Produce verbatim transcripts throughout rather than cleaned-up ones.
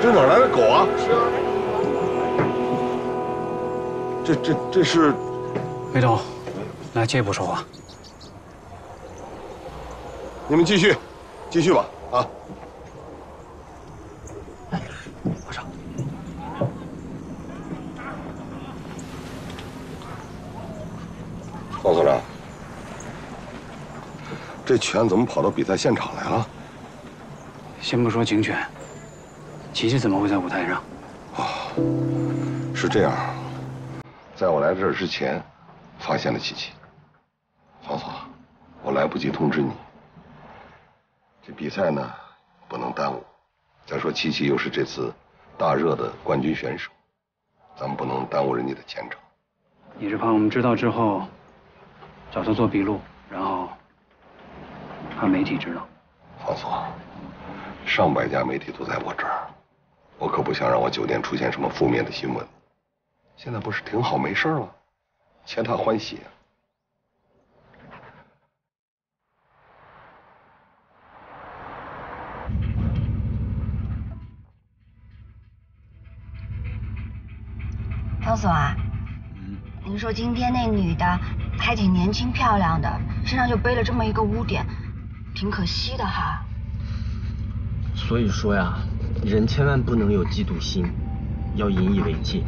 这哪来的狗啊？是啊。这这这是。 梅董，来借一步说话。 你们继续，继续吧，啊。 花少。 方所长，这犬怎么跑到比赛现场来了？ 先不说警犬，琪琪怎么会在舞台上？ 啊，是这样，在我来这儿之前，发现了琪琪。方所，我来不及通知你。这比赛呢，不能耽误。再说琪琪又是这次大热的冠军选手，咱们不能耽误人家的前程。 你是怕我们知道之后？ 找他做笔录，然后怕媒体知道。 方所，上百家媒体都在我这儿，我可不想让我酒店出现什么负面的新闻。现在不是挺好没事了，皆大欢喜。 方所啊，嗯，您说今天那女的。 还挺年轻漂亮的，身上就背了这么一个污点，挺可惜的哈。 所以说呀，人千万不能有嫉妒心，要引以为戒。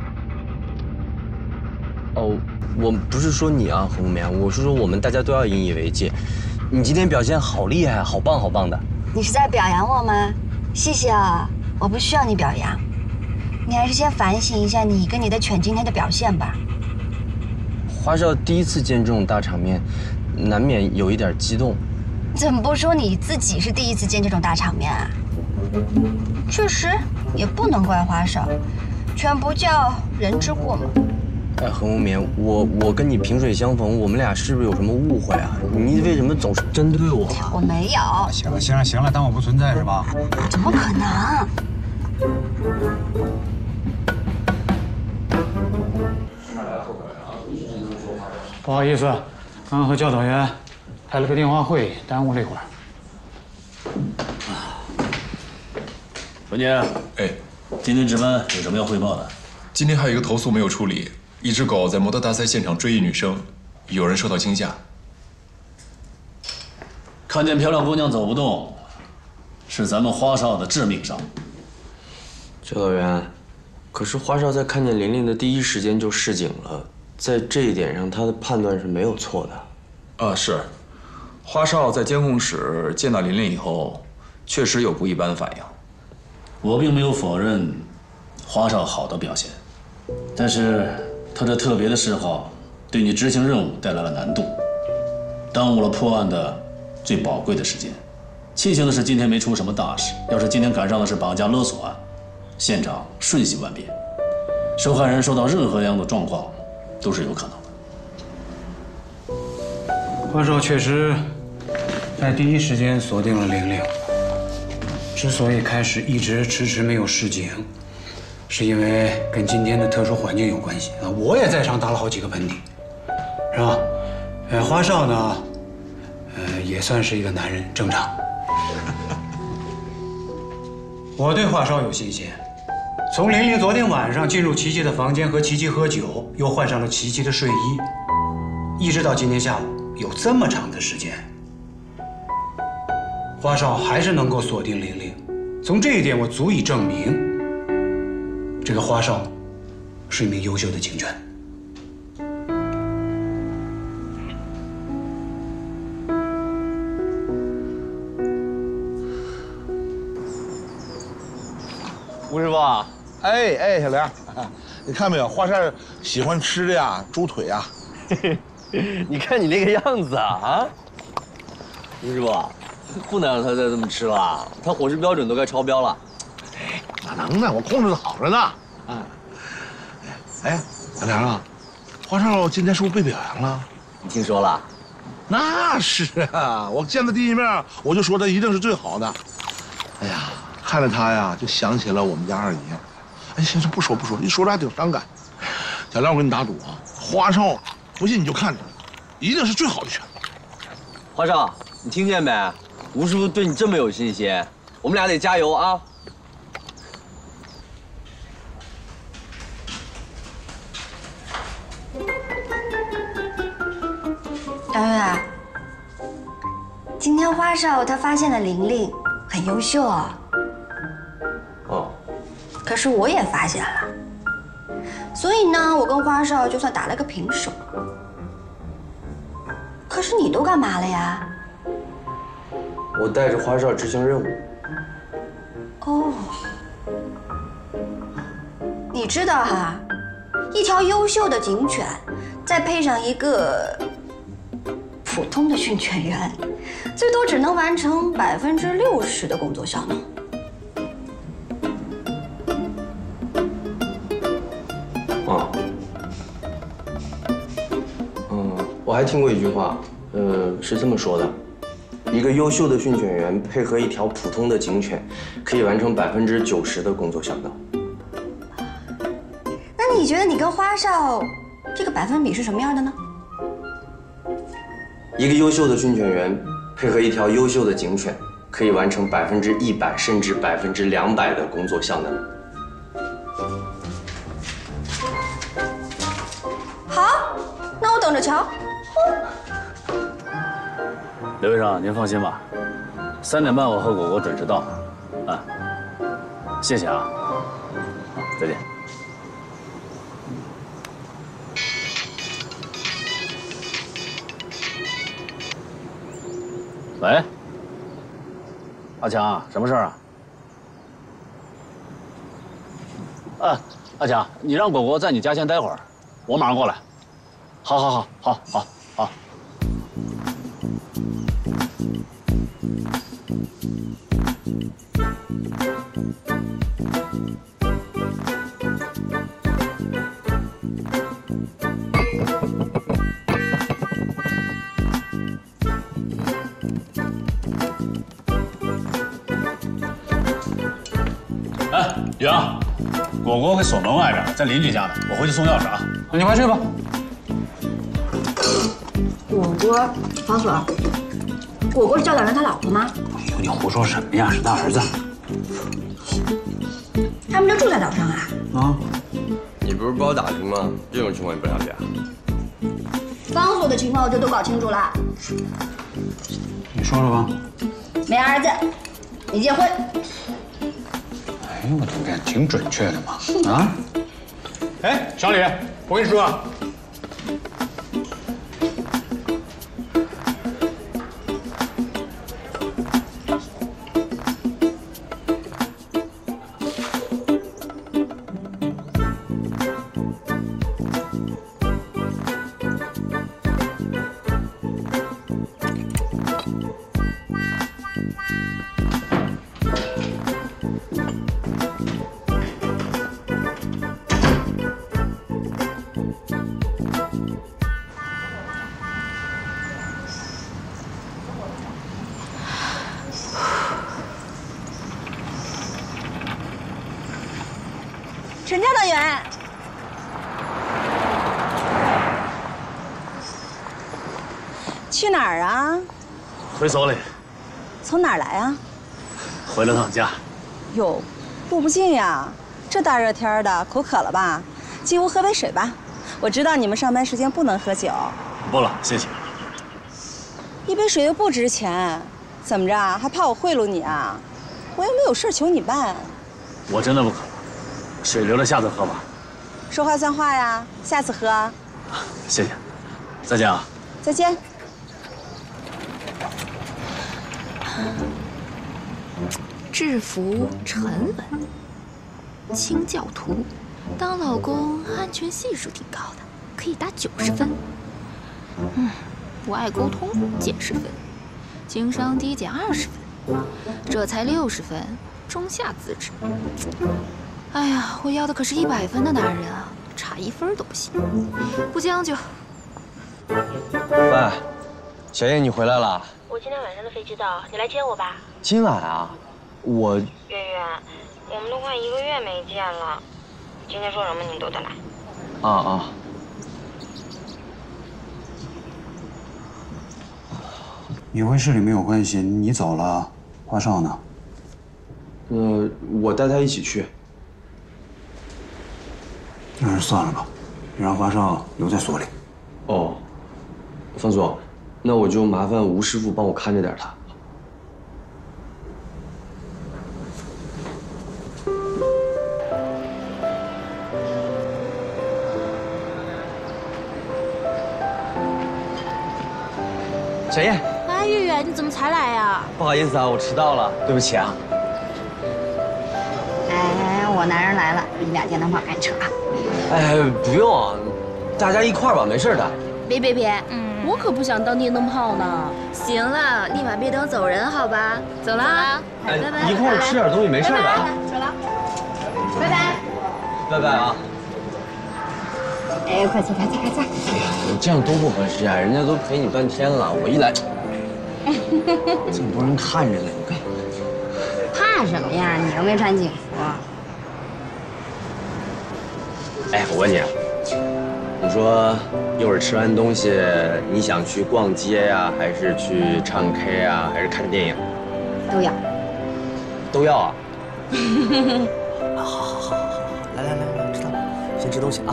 哦，我不是说你啊，何木棉，我是说我们大家都要引以为戒。你今天表现好厉害，好棒好棒的。 你是在表扬我吗？谢谢啊，我不需要你表扬，你还是先反省一下你跟你的犬今天的表现吧。 花少第一次见这种大场面，难免有一点激动。 怎么不说你自己是第一次见这种大场面啊？确实，也不能怪花少，犬不叫人之过嘛。 哎，何无眠，我我跟你萍水相逢，我们俩是不是有什么误会啊？你为什么总是针对我？ 我没有。 行了行了行了，当我不存在是吧？ 怎么可能？ 不好意思，刚刚和教导员开了个电话会，耽误了一会儿。 文杰， 哎， 今天值班有什么要汇报的？ 今天还有一个投诉没有处理，一只狗在模特大赛现场追一女生，有人受到惊吓。 看见漂亮姑娘走不动，是咱们花少的致命伤。 教导员，可是花少在看见玲玲的第一时间就示警了。 在这一点上，他的判断是没有错的。 啊，是，花少在监控室见到玲玲以后，确实有不一般的反应。 我并没有否认花少好的表现，但是他这特别的嗜好，对你执行任务带来了难度，耽误了破案的最宝贵的时间。庆幸的是今天没出什么大事，要是今天赶上的是绑架勒索案，现场瞬息万变，受害人受到任何样的状况。 都是有可能的。花少确实在第一时间锁定了玲玲。之所以开始一直迟迟没有示警，是因为跟今天的特殊环境有关系啊。我也在场打了好几个喷嚏，是吧？呃，花少呢，呃，也算是一个男人，正常。我对花少有信心。 从玲玲昨天晚上进入琪琪的房间和琪琪喝酒，又换上了琪琪的睡衣，一直到今天下午，有这么长的时间，花少还是能够锁定玲玲。从这一点，我足以证明，这个花少是一名优秀的警犬。 吴师傅。 哎哎，小梁，你看没有，花少喜欢吃的呀，猪腿啊。 你看你那个样子啊啊！吴师傅，不能让他再这么吃了，他伙食标准都该超标了。 哎，哪能呢？我控制的好着呢。啊，哎，小梁啊，花少今天是不是被表扬了？ 你听说了？ 那是啊，我见他第一面，我就说他一定是最好的。哎呀，看着他呀，就想起了我们家二姨。 哎，行行，不说不说，一说这还挺伤感。小梁，我跟你打赌啊，花少，不信你就看着，一定是最好的犬。 花少，你听见没？吴师傅对你这么有信心，我们俩得加油啊！ 花少他发现了玲玲很优秀啊。 哦。 可是我也发现了，所以呢，我跟花少就算打了个平手。可是你都干嘛了呀？ 我带着花少执行任务。 哦，你知道哈，一条优秀的警犬，再配上一个普通的训犬员，最多只能完成百分之六十的工作效能。 啊，嗯，我还听过一句话，呃，是这么说的。一个优秀的训犬员配合一条普通的警犬，可以完成百分之九十的工作效能。 那你觉得你跟花少这个百分比是什么样的呢？ 一个优秀的训犬员配合一条优秀的警犬，可以完成百分之一百甚至百分之两百的工作效能。 好，那我等着瞧。 刘医生，您放心吧，三点半我和果果准时到。啊，谢谢啊，好，再见。喂，阿强，什么事儿啊？啊，阿强，你让果果在你家先待会儿，我马上过来。好，好，好，好，好，好。哎，杨，果果给锁门外边，在邻居家呢，我回去送钥匙啊。 那你快去吧。 果果，方所，果果是赵大人他老婆吗？ 哎呦，你胡说什么呀？是他儿子。 他们就住在岛上啊？ 啊？ 你不是帮我打听吗？这种情况你不了解啊？ 方所的情况我就都搞清楚了。 你说说吧。 没儿子，没结婚。 哎，我的天，挺准确的嘛。啊？哎，小李，我跟你说啊。 陈教导员，去哪儿啊？ 回所里， 从哪儿来啊？ 回了趟家。 哟，路不近呀，这大热天的，口渴了吧？进屋喝杯水吧。我知道你们上班时间不能喝酒。 不了，谢谢。 一杯水又不值钱，怎么着还怕我贿赂你啊？我又没有事求你办。 我真的不渴了，水留着下次喝吧。 说话算话呀，下次喝。 谢谢，再见啊。 再见。 制服沉稳，清教徒，当老公安全系数挺高的，可以打九十分。嗯，不爱沟通减十分，情商低减二十分，这才六十分，中下资质。哎呀，我要的可是一百分的男人啊，差一分都不行，不将就。 喂，小叶，你回来了？ 我今天晚上的飞机到，你来接我吧。 今晚啊？我月月，我们都快一个月没见了，今天说什么你都得来。 啊啊。 你回市里没有关系，你走了，花少呢？ 呃，我带他一起去。 那是算了吧，让花少留在所里。 哦，方总，那我就麻烦吴师傅帮我看着点他。 小燕。 哎，月月，你怎么才来呀？ 不好意思啊，我迟到了，对不起啊。 哎，我男人来了，你俩电灯泡赶紧撤啊！ 哎，不用啊，大家一块儿吧，没事的。 别别别，嗯，我可不想当电灯泡呢。 行了，立马别等走人，好吧？走了啊， 哎，一块儿吃点东西没事的。 走了， 拜拜。 拜拜啊。 哎，快走，快走，快走！ 哎呀，你这样多不合适啊！人家都陪你半天了，我一来，这么多人看着呢，你看。 怕什么呀？你又没穿警服。 哎，我问你，你说一会儿吃完东西，你想去逛街呀，还是去唱 K 啊，还是看电影？ 都要。 都要啊？好好好好好，来来来来，知道了，先吃东西啊。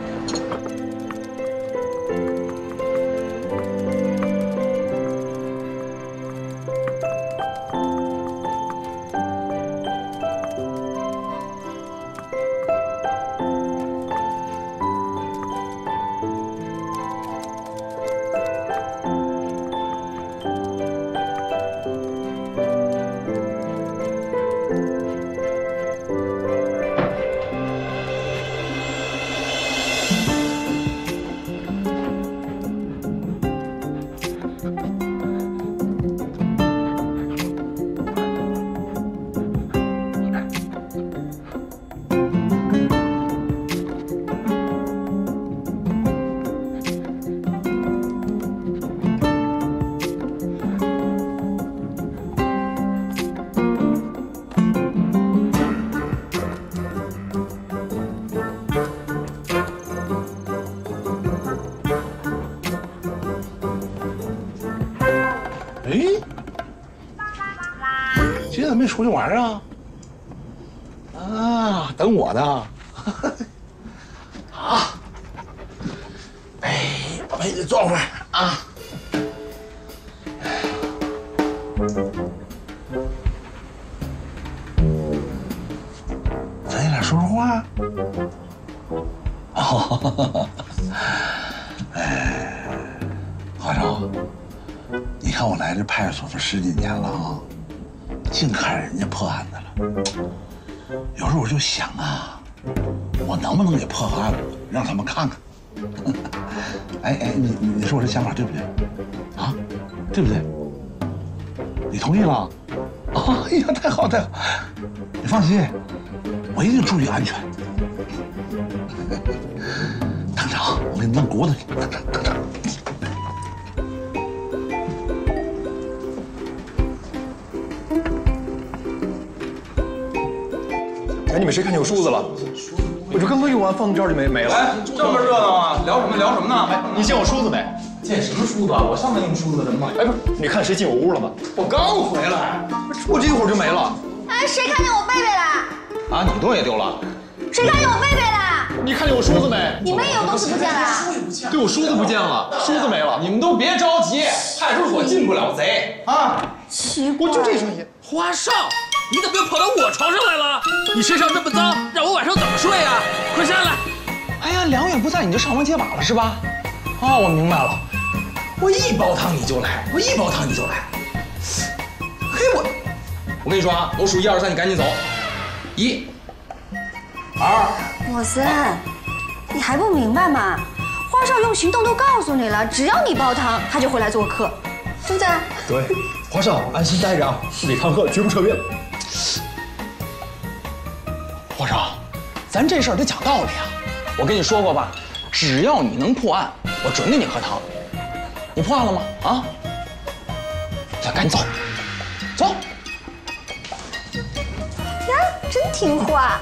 没出去玩啊？啊，等我呢。好，哎，陪你坐会儿啊。咱爷俩说说话。哦，哎，华少，你看我来这派出所都十几年了啊。净看人家破案的了，有时候我就想啊，我能不能也破个案子，让他们看看？哎哎，你你说我这想法对不对？啊，对不对？你同意了？啊，哎呀，太好太好！你放心，我一定注意安全。等着啊，我给你弄骨头去，等着等着。 哎，你们谁看见有梳子了？我就刚刚用完放这儿就没没了。 哎，这么热闹啊！聊什么聊什么呢？ 哎，你见我梳子没？ 见什么梳子啊？我上来用梳子的吗？ 哎，不是，你看谁进我屋了吗？ 我刚回来， 我这一会儿就没了。 哎，谁看见我贝贝了？ 啊，你东西也丢了？ 谁看见我贝贝了？ 你看见我梳子没？ 你们也有东西不见了？ 对，我梳子不见了，梳子没了。 你们都别着急，派出所进不了贼啊！ 奇怪， 我就这声音。 花少，你怎么又跑到我床上来了？你身上这么脏，让我晚上怎么睡啊？快下来！ 哎呀，梁远不在，你就上房揭瓦了是吧？啊，我明白了，我一煲汤你就来，我一煲汤你就来。嘿，我，我跟你说啊，我数一二三，你赶紧走。一、二。 莫森，你还不明白吗？花少用行动都告诉你了，只要你煲汤，他就会来做客，对不对？ 对，华少，安心待着啊，李康贺绝不撤院。 华少，咱这事儿得讲道理啊！我跟你说过吧，只要你能破案，我准给你喝汤。你破案了吗？啊？那赶紧走，走。 呀，真听话。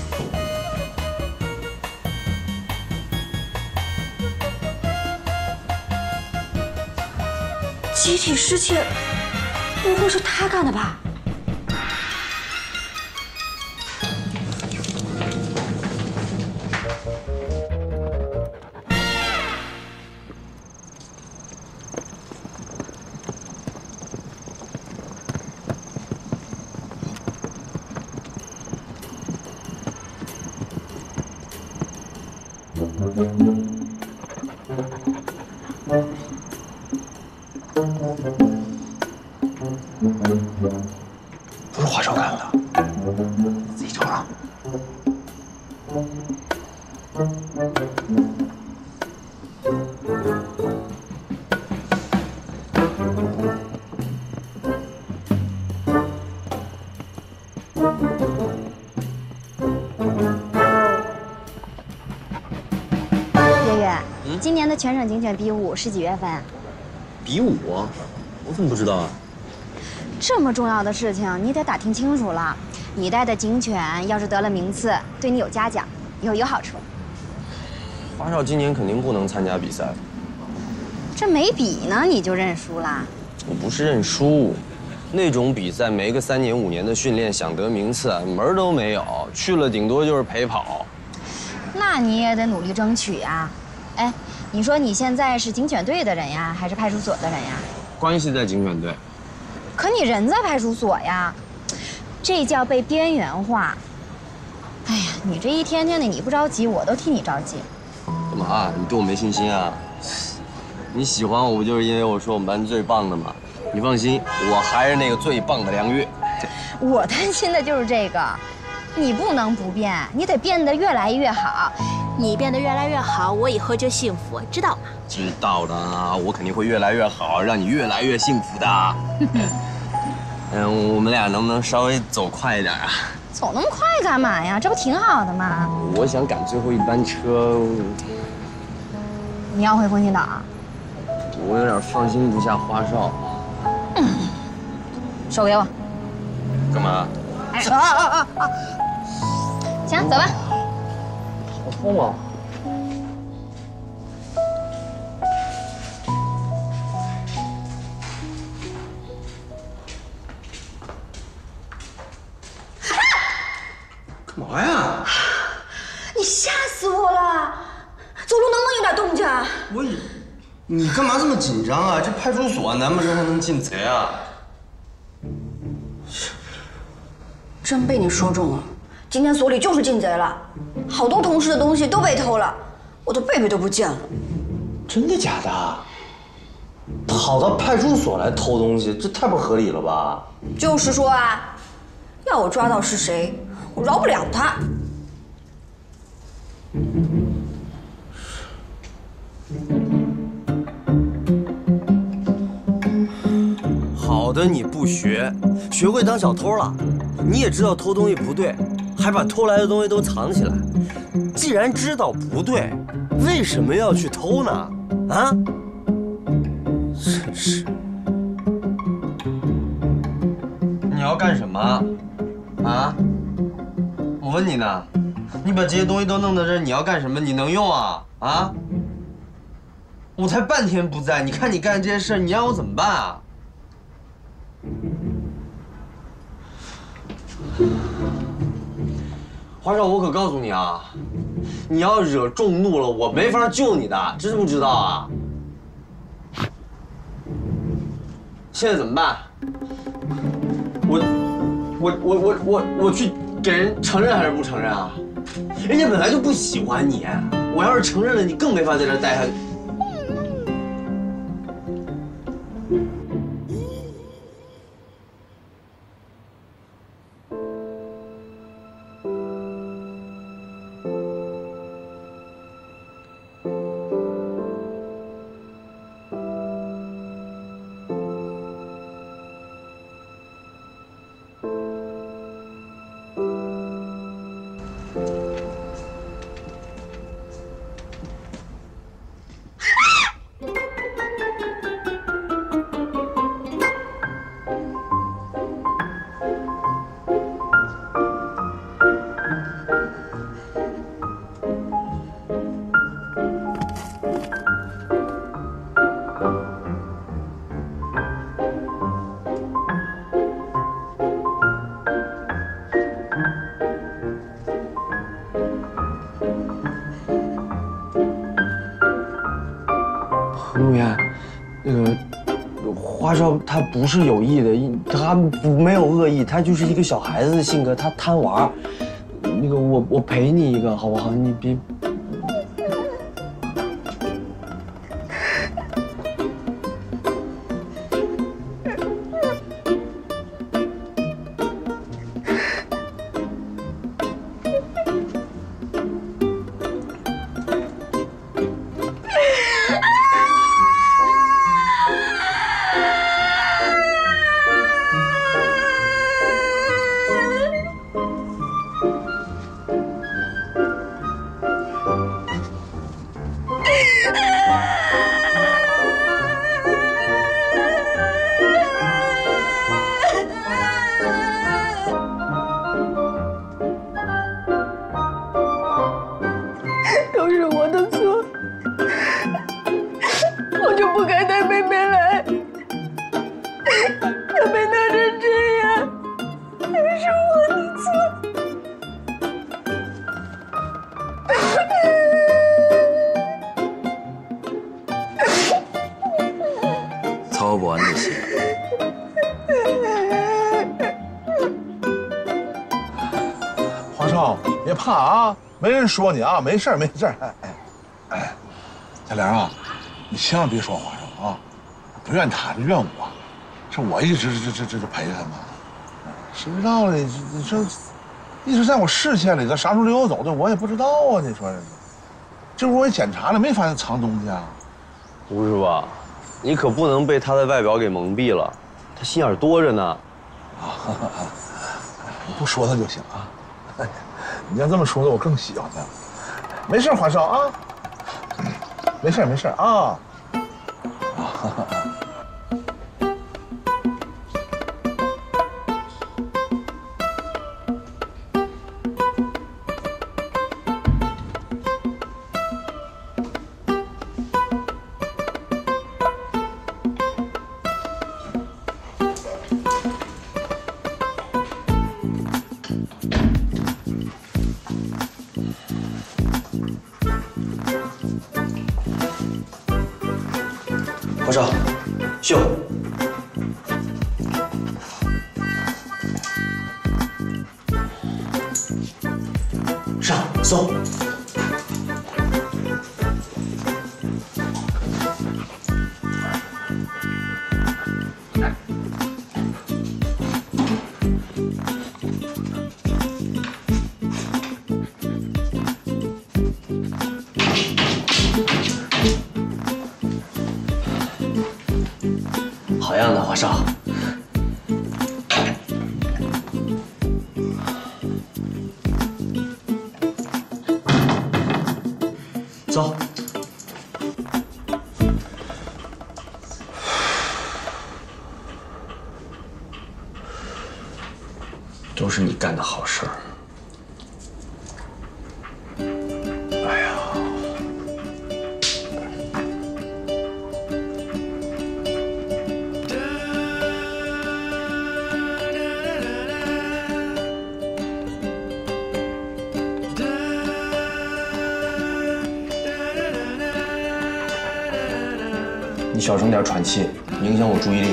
集体失窃，不会是他干的吧？ 花少干的，自己瞅啊。 月月，嗯，今年的全省警犬比武是几月份？ 比武？我怎么不知道啊？ 这么重要的事情，你得打听清楚了。你带的警犬要是得了名次，对你有嘉奖，以后有好处。 花少今年肯定不能参加比赛。 这没比呢，你就认输啦？ 我不是认输，那种比赛没个三年五年的训练，想得名次门儿都没有，去了顶多就是陪跑。 那你也得努力争取呀。哎，你说你现在是警犬队的人呀，还是派出所的人呀？ 关系在警犬队。 可你人在派出所呀，这叫被边缘化。哎呀，你这一天天的，你不着急，我都替你着急。 干嘛？你对我没信心啊？你喜欢我不就是因为我说我们班最棒的吗？你放心，我还是那个最棒的梁月。 我担心的就是这个，你不能不变，你得变得越来越好。 你变得越来越好，我以后就幸福，知道吗？ 知道的啊，我肯定会越来越好，让你越来越幸福的。嗯，我们俩能不能稍微走快一点啊？ 走那么快干嘛呀？这不挺好的吗？ 我想赶最后一班车。 你要回风信岛啊？ 我有点放心不下花少。 嗯，手给我。 干嘛？ 哎啊啊啊啊！行，走吧。 好痛啊！ 干嘛呀？你吓死我了！走路能不能有点动静？ 我，你干嘛这么紧张啊？这派出所难不成还能进贼啊？ 真被你说中了，今天所里就是进贼了，好多同事的东西都被偷了，我的贝贝都不见了。 真的假的？跑到派出所来偷东西，这太不合理了吧？ 就是说啊，要我抓到是谁，我饶不了他。 好的，你不学，学会当小偷了。你也知道偷东西不对，还把偷来的东西都藏起来。既然知道不对，为什么要去偷呢？啊？真是！你要干什么？啊？我问你呢，你把这些东西都弄到这儿，你要干什么？你能用啊？啊？我才半天不在，你看你干这些事儿，你让我怎么办啊？花少，我可告诉你啊，你要惹众怒了，我没法救你的，知不知道啊？现在怎么办？我，我，我，我，我，我去给人承认还是不承认啊？人家本来就不喜欢你，我要是承认了，你更没法在这儿待下去。陆岩，那个花少他不是有意的，他没有恶意，他就是一个小孩子的性格，他贪玩。那个我我陪你一个好不好？你别。 少，别怕啊，没人说你啊，没事儿没事儿。哎哎哎，小莲啊，你千万别说华少啊，不怨他，怨我，是我一直这这这这陪着他嘛。谁知道呢？你这一直在我视线里，这啥时候溜走的我也不知道啊。你说这，这不我也检查了，没发现藏东西啊。 吴师傅，你可不能被他的外表给蒙蔽了，他心眼多着呢。 啊，你不说他就行啊。你要这么说的，我更喜欢他。没事，华少啊，没事没事啊。啊。 华少，秀。上，搜。好样的，华少！走。都是你干的好事儿。哎呀。你小声点喘气，影响我注意力。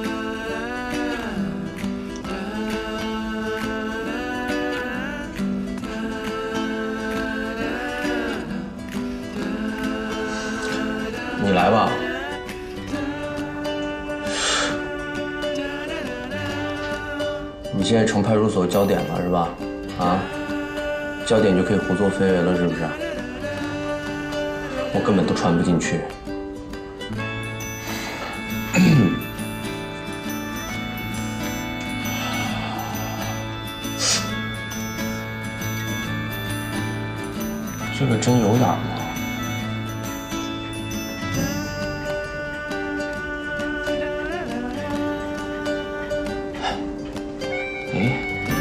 你来吧。你现在成派出所焦点了是吧？啊，焦点就可以胡作非为了是不是？我根本都穿不进去。这个针有眼吗？哎，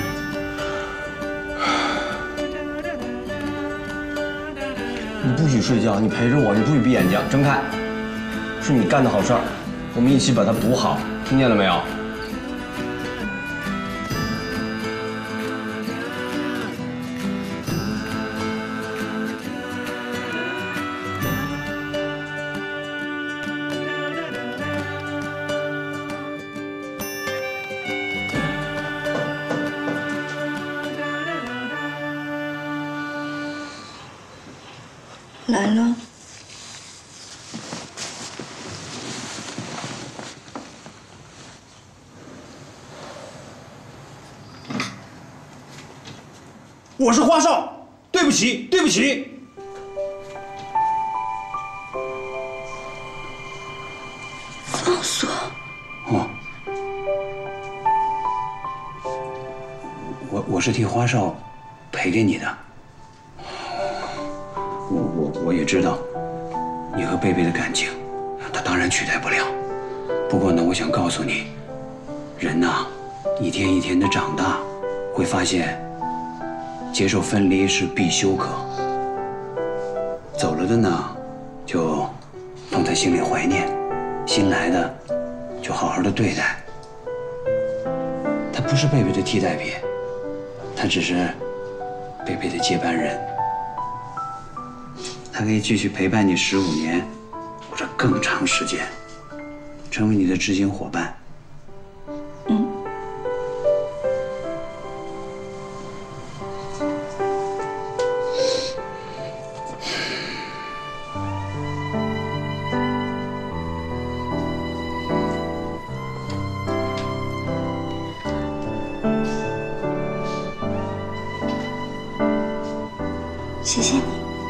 你不许睡觉，你陪着我，你不许闭眼睛，睁开。是你干的好事儿，我们一起把它补好，听见了没有？ 来了。 我是花少，对不起，对不起。 放锁。 哦，我我是替花少赔给你的。我我我也知道，你和贝贝的感情，他当然取代不了。不过呢，我想告诉你，人呐，一天一天的长大，会发现，接受分离是必修课。走了的呢，就放在心里怀念；新来的，就好好的对待。他不是贝贝的替代品，他只是贝贝的接班人。他可以继续陪伴你十五年，或者更长时间，成为你的知心伙伴。 嗯。 谢谢你。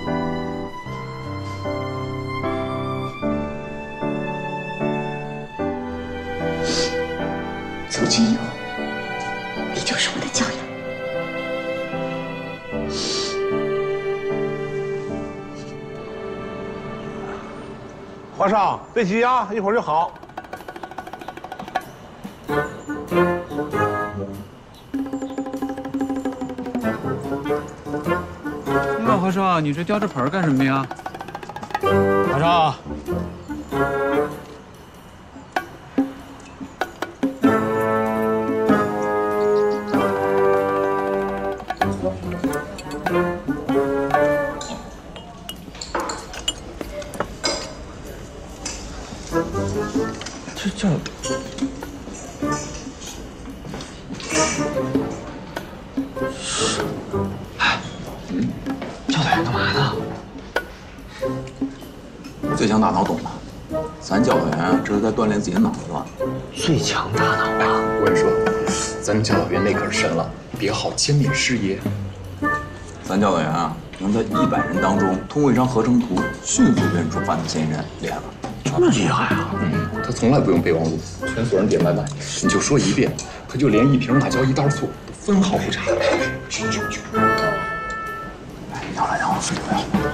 从今以后，你就是我的教养。 皇上，别急啊，一会儿就好。 那和尚，你这叼着盆干什么呀？和尚。 这这，哎，教导员干嘛呢？ 最强大脑懂吗？咱教导员这是在锻炼自己的脑子。 最强大脑啊！ 我跟你说，咱教导员那可是神了，别号歼灭师爷。 咱教导员啊，能在一百人当中通过一张合成图迅速认出犯罪嫌疑人，厉害吧？ 这么厉害啊！ 嗯，他从来不用备忘录，全所有人点外卖，你就说一遍，他就连一瓶辣椒一袋醋都分毫不差。去去去！ 哎，要来让我睡不了。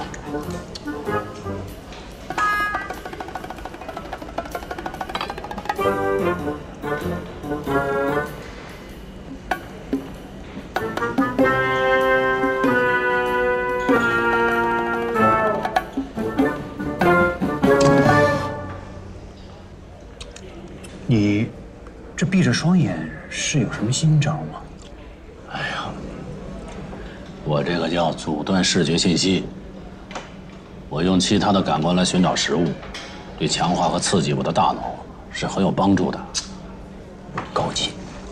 你这闭着双眼是有什么新招吗？ 哎呀，我这个叫阻断视觉信息。我用其他的感官来寻找食物，对强化和刺激我的大脑是很有帮助的。 高级。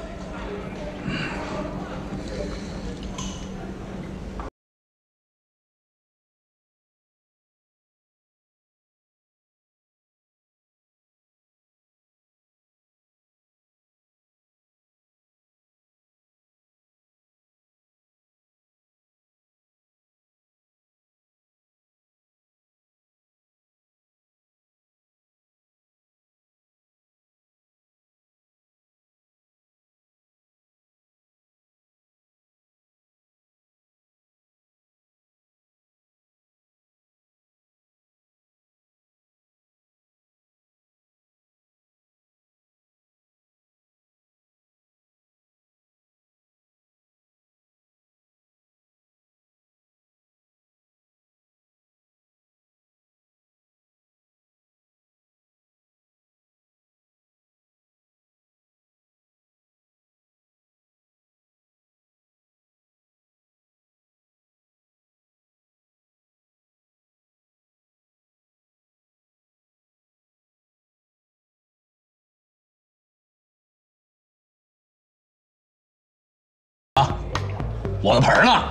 我的盆呢？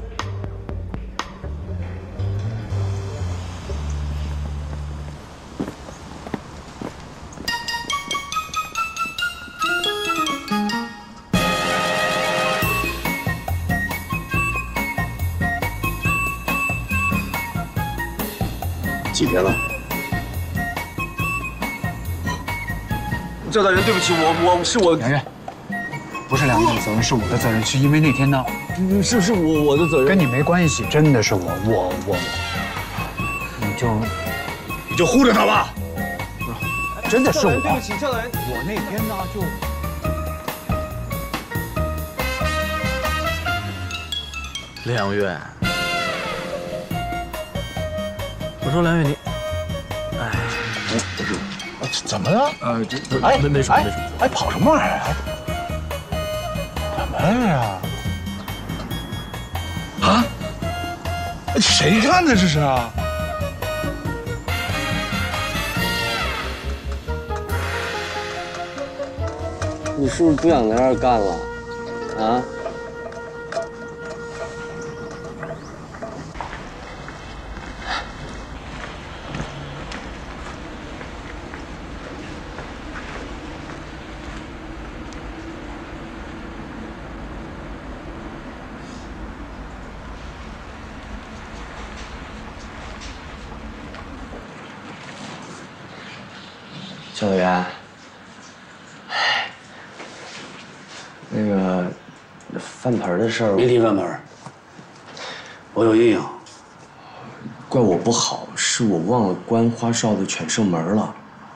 几天了？ 教导员，对不起，我我是我。 圆圆，不是两个人的责任，是我的责任，是因为那天呢。 是是我我的责任， 跟你没关系，真的是我我我，你就你就护着他吧。 真的是我。 对不起，教导员， 我那天呢就。 梁月，我说梁月你，哎， 不是，怎么了？ 呃，这哎没没什么没什么， 哎，跑什么玩意儿？怎么了呀？ 啊！谁干的这是啊？ 你是不是不想在这儿干了？啊？ 教导员，哎，那个饭盆的事儿， 别提饭盆，我有阴影。 怪我不好，是我忘了关花哨的犬舍门了。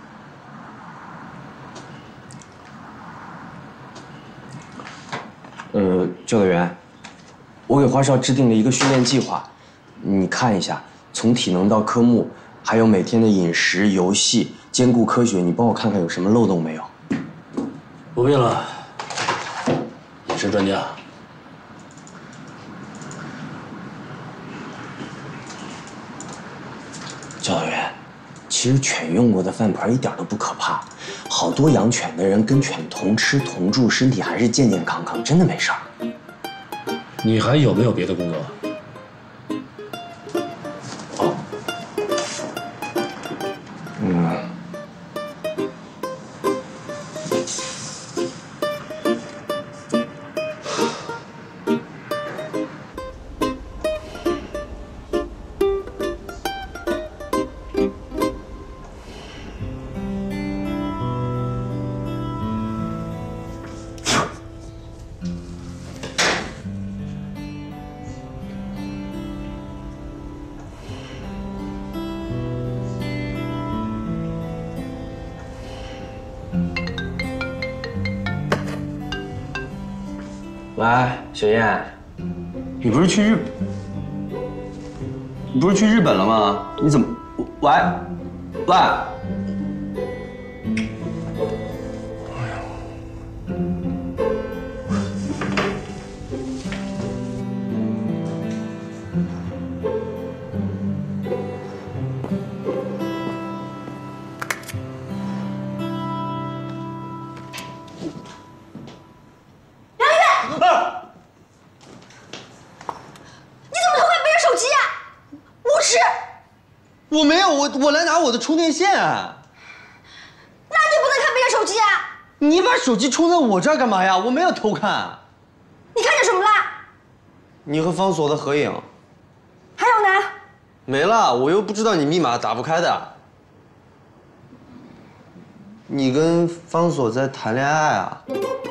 呃，教导员，我给花哨制定了一个训练计划，你看一下，从体能到科目，还有每天的饮食、游戏，兼顾科学，你帮我看看有什么漏洞没有？ 不必了，你是专家。 教导员，其实犬用过的饭盆一点都不可怕，好多养犬的人跟犬同吃同住，身体还是健健康康，真的没事儿。 你还有没有别的工作？ 哦，嗯。喂，小燕，你不是去日，你不是去日本了吗？你怎么？喂，喂。我没有，我我来拿我的充电线。那你不能看别人手机啊！ 你把手机充在我这儿干嘛呀？我没有偷看。 你看见什么了？ 你和方所的合影。 还有呢？ 没了，我又不知道你密码打不开的。你跟方所在谈恋爱啊？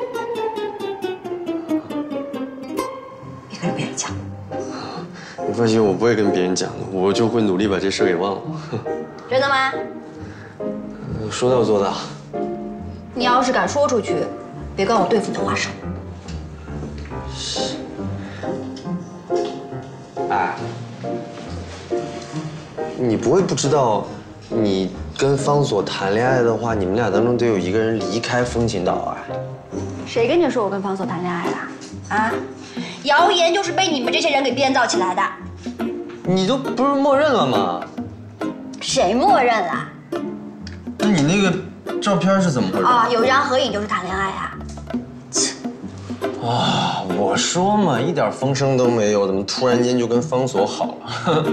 别跟别人讲。 你放心，我不会跟别人讲的，我就会努力把这事给忘了。 真的吗？ 说到做到。 你要是敢说出去，别怪我对付你的花手。 哎，你不会不知道，你跟方所谈恋爱的话，你们俩当中得有一个人离开风琴岛啊。 谁跟你说我跟方所谈恋爱了？啊？谣言就是被你们这些人给编造起来的。 你都不是默认了吗？ 谁默认了？ 那你那个照片是怎么回事？ 啊，有一张合影就是谈恋爱啊！ 啊，我说嘛，一点风声都没有，怎么突然间就跟方所好了？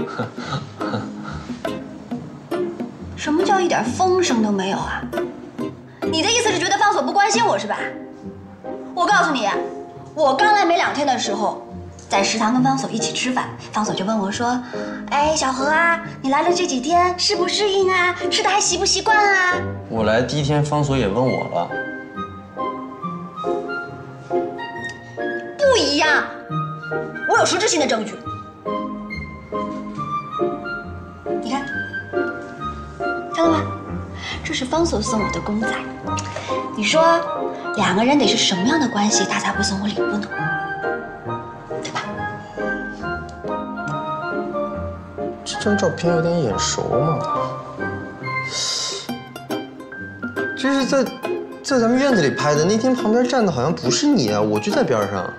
什么叫一点风声都没有啊？你的意思是觉得方所不关心我是吧？我告诉你，我刚来没两天的时候，在食堂跟方所一起吃饭，方所就问我说：“哎，小何啊，你来了这几天适不适应啊？吃的还习不习惯啊？” 我来第一天，方所也问我了。 不一样，我有实质性的证据。你看，看到吗？这是方所送我的公仔。你说，两个人得是什么样的关系，他才会送我礼物呢？对吧？ 这张照片有点眼熟嘛。这是在在咱们院子里拍的，那天旁边站的好像不是你啊，我就在边上。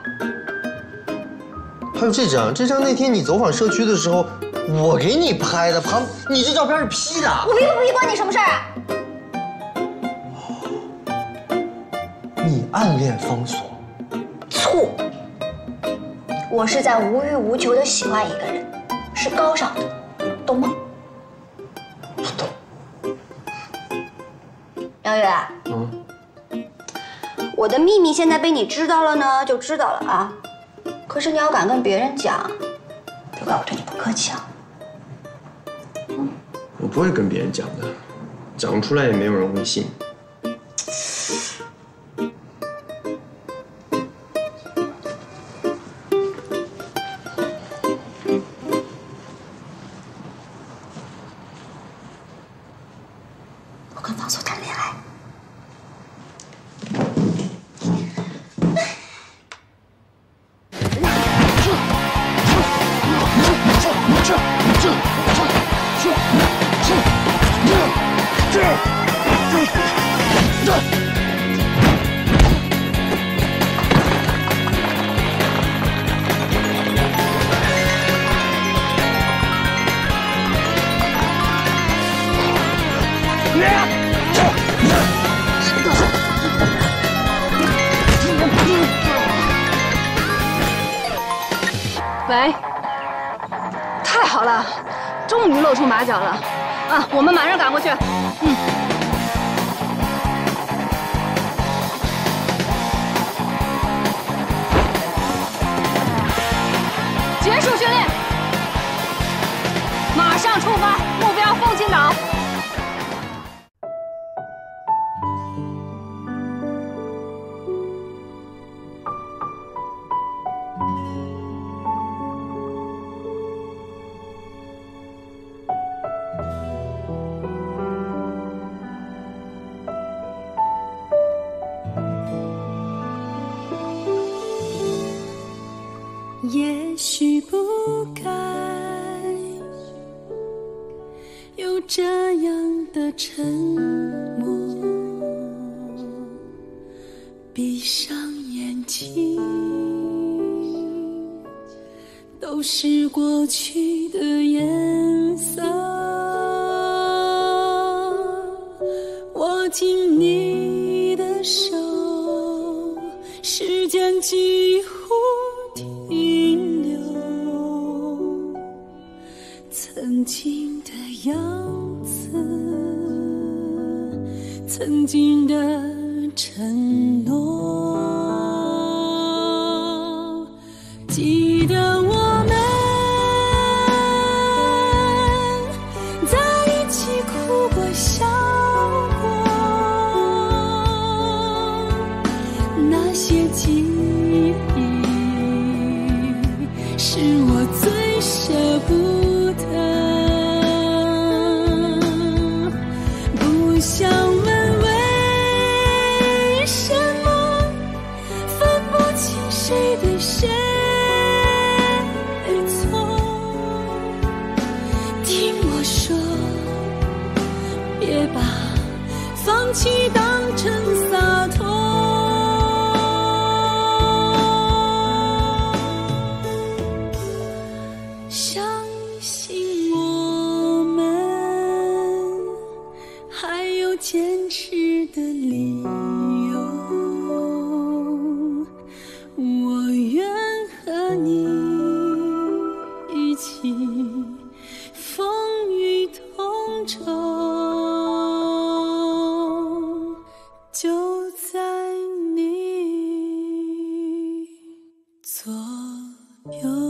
还有这张，这张那天你走访社区的时候，我给你拍的，旁你这照片是 P 的。 我 P 不 P 关你什么事儿啊？ 你暗恋方所？ 错，我是在无欲无求的喜欢一个人，是高尚的，懂吗？ 不懂。 杨月，嗯，我的秘密现在被你知道了呢，就知道了啊。可是你要敢跟别人讲，别怪我对你不客气啊。 我不会跟别人讲的， 讲出来也没有人会信。 我跟方所谈恋爱。 喂，太好了，终于露出马脚了啊！我们马上赶过去。嗯。结束训练，马上出发，目标凤青岛。 也许不该有这样的沉默，闭上眼睛，都是过去的颜色。握紧你的手，时间几乎。 停留曾经的样子，曾经的承诺，记得我们在一起哭过笑过，那些记忆。 是我最舍不得，不想问为什么分不清谁对谁错。听我说，别把放弃当成洒脱。 相信我们还有坚持的理由，我愿和你一起风雨同舟，就在你左右。